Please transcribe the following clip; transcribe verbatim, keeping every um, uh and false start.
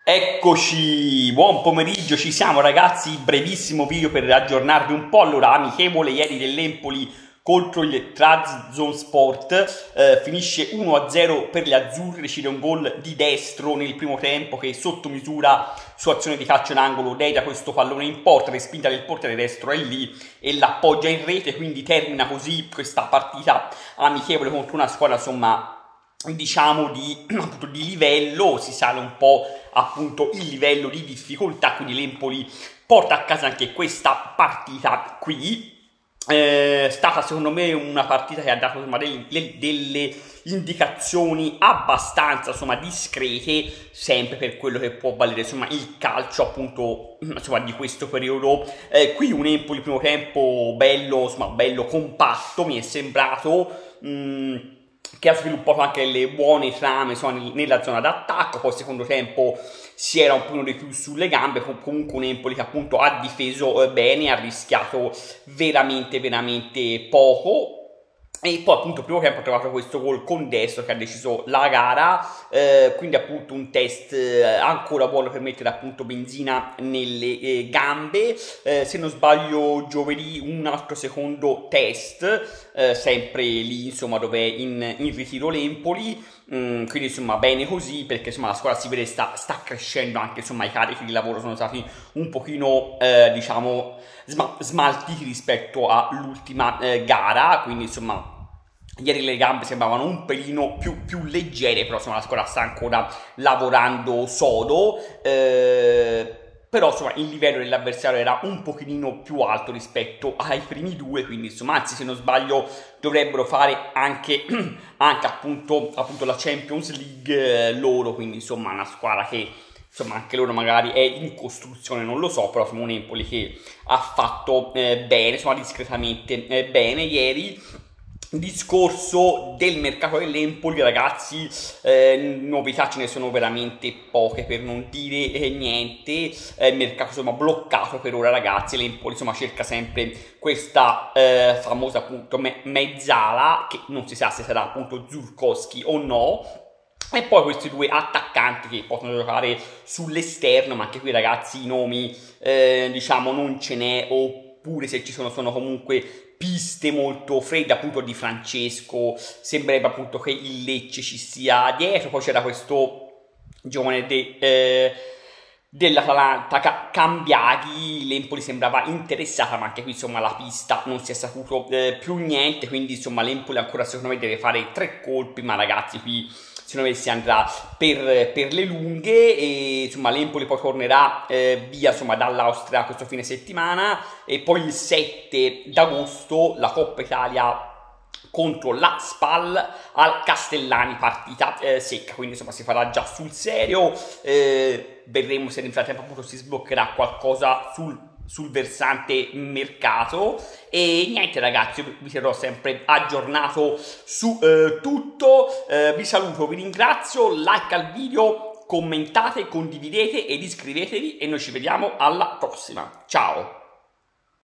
Eccoci, buon pomeriggio, ci siamo ragazzi, brevissimo video per aggiornarvi un po'. Allora, amichevole ieri dell'Empoli contro il Trabzonspor, eh, finisce uno a zero per le azzurre, decide un gol di destro nel primo tempo che sotto misura su azione di calcio in angolo dedia questo pallone in porta, respinta del portiere destro è lì e l'appoggia in rete, quindi termina così questa partita amichevole contro una squadra insomma diciamo di, appunto, di livello. Si sale un po' appunto il livello di difficoltà, quindi l'Empoli porta a casa anche questa partita qui. È stata secondo me una partita che ha dato insomma, delle, delle indicazioni abbastanza insomma discrete, sempre per quello che può valere insomma il calcio appunto insomma di questo periodo. Eh, qui un Empoli primo tempo bello insomma bello compatto, mi è sembrato mh, che ha sviluppato anche le buone trame insomma, nella zona d'attacco. Poi secondo tempo si era un po' di più sulle gambe, comunque un Empoli che appunto ha difeso bene, ha rischiato veramente veramente poco. E poi appunto primo tempo ha trovato questo gol con destro che ha deciso la gara, eh, quindi appunto un test eh, ancora buono per mettere appunto benzina nelle eh, gambe. Eh, se non sbaglio giovedì un altro secondo test, eh, sempre lì insomma dove è in, in ritiro l'Empoli, mm, quindi insomma bene così, perché insomma la squadra si vede sta, sta crescendo, anche insomma i carichi di lavoro sono stati un pochino eh, diciamo sma smaltiti rispetto all'ultima eh, gara, quindi insomma ieri le gambe sembravano un pelino più, più leggere, però insomma la squadra sta ancora lavorando sodo, eh, però insomma il livello dell'avversario era un pochino più alto rispetto ai primi due, quindi insomma anzi se non sbaglio dovrebbero fare anche, anche appunto, appunto la Champions League eh, loro, quindi insomma una squadra che insomma anche loro magari è in costruzione, non lo so, però insomma un Empoli che ha fatto eh, bene, insomma discretamente eh, bene ieri. Discorso del mercato dell'Empoli ragazzi, eh, novità ce ne sono veramente poche per non dire eh, niente. Eh, il mercato insomma bloccato per ora ragazzi, l'Empoli insomma cerca sempre questa eh, famosa appunto me mezzala che non si sa se sarà appunto Żurkowski o no, e poi questi due attaccanti che possono giocare sull'esterno, ma anche qui ragazzi i nomi eh, diciamo non ce n'è, oppure se ci sono sono comunque piste molto fredde appunto di Francesco, sembrerebbe appunto che il Lecce ci sia dietro. Poi c'era questo giovane de, eh, dell'Atalanta Cambiaghi, l'Empoli sembrava interessata, ma anche qui insomma la pista non si è saputo eh, più niente, quindi insomma l'Empoli ancora secondo me deve fare tre colpi, ma ragazzi qui secondo me si andrà per, per le lunghe. E insomma l'Empoli poi tornerà eh, via insomma dall'Austria questo fine settimana, e poi il sette d'agosto la Coppa Italia contro la Spal al Castellani, partita eh, secca, quindi insomma si farà già sul serio. Eh, vedremo se nel frattempo appunto si sbloccherà qualcosa sul sul versante mercato. E niente ragazzi, io vi terrò sempre aggiornato su eh, tutto. Eh, vi saluto, vi ringrazio, like al video, commentate, condividete ed iscrivetevi e noi ci vediamo alla prossima. Ciao!